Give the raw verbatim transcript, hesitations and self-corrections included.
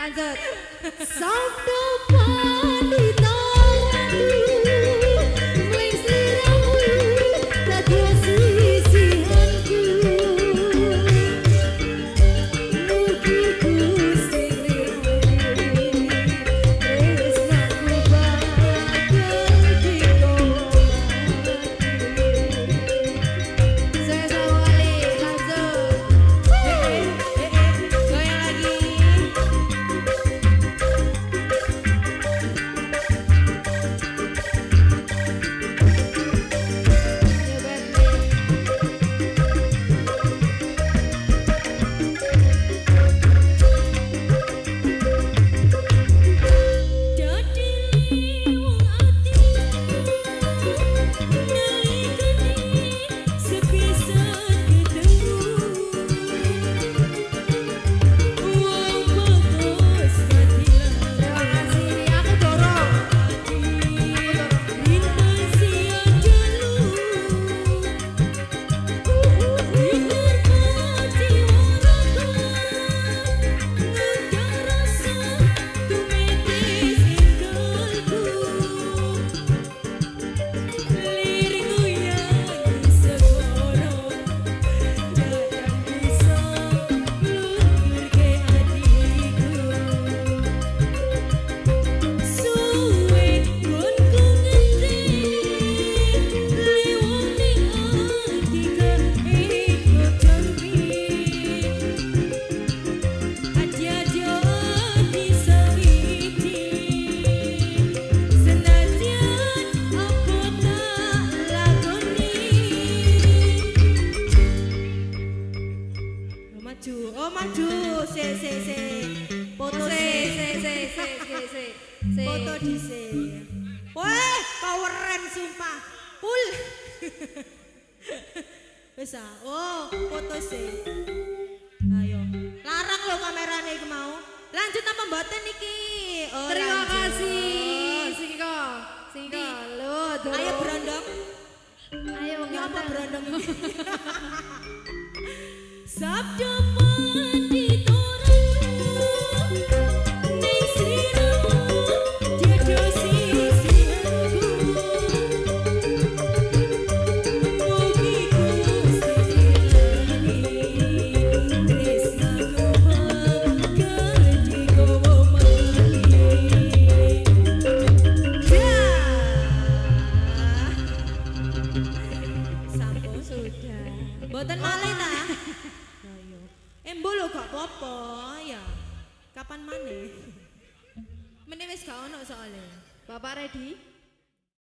Lanjut. Sabda pandita maju, se se se, foto se se se se se se, foto di se. Wah, poweren sumpah, pul. Bisa, oh foto se. Ayo, larang lo kameranya iki mau. Lanjut apa mboten niki? Oh, terima lanjut. kasih, Singko, Singko, lo. Ayo berondong. Ayo ya apa berondong ini? Sabda pandita ning sliramu jedo sisiku mugi Gusti lani tresnaku bakal digawa malih Sampun sudah. Mboten malih ta? Embo lho gak apa-apa ya. Kapan maneh? Meneh wis gak ono soalnya. Bapak ready?